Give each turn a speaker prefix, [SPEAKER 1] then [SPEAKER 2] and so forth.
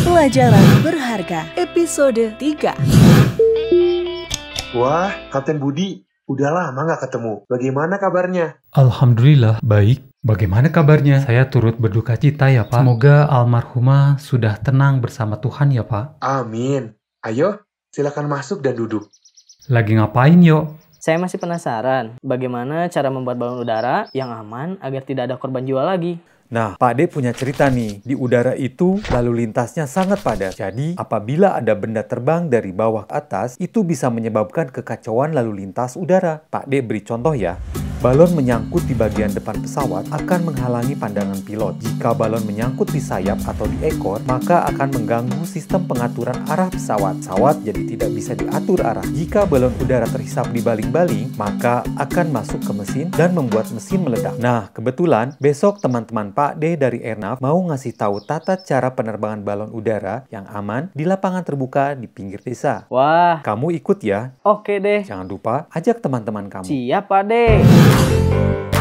[SPEAKER 1] Pelajaran berharga episode 3.
[SPEAKER 2] Wah, Kapten Budi, udah lama nggak ketemu. Bagaimana kabarnya?
[SPEAKER 3] Alhamdulillah, baik. Bagaimana kabarnya? Saya turut berduka cita ya, Pak. Semoga almarhumah sudah tenang bersama Tuhan ya, Pak.
[SPEAKER 2] Amin. Ayo, silakan masuk dan duduk.
[SPEAKER 3] Lagi ngapain, yo?
[SPEAKER 4] Saya masih penasaran bagaimana cara membuat balon udara yang aman agar tidak ada korban jiwa lagi.
[SPEAKER 5] Nah, Pak D punya cerita nih. Di udara itu, lalu lintasnya sangat padat. Jadi, apabila ada benda terbang dari bawah ke atas, itu bisa menyebabkan kekacauan lalu lintas udara. Pak D beri contoh ya. Balon menyangkut di bagian depan pesawat akan menghalangi pandangan pilot. Jika balon menyangkut di sayap atau di ekor, maka akan mengganggu sistem pengaturan arah pesawat. Pesawat jadi tidak bisa diatur arah. Jika balon udara terhisap di baling-baling, maka akan masuk ke mesin dan membuat mesin meledak. Nah, kebetulan besok teman-teman Pak D dari Airnav mau ngasih tahu tata cara penerbangan balon udara yang aman di lapangan terbuka di pinggir desa.
[SPEAKER 4] Wah,
[SPEAKER 5] Kamu ikut ya.
[SPEAKER 4] oke deh.
[SPEAKER 5] Jangan lupa ajak teman-teman kamu.
[SPEAKER 4] Siap, Pak De.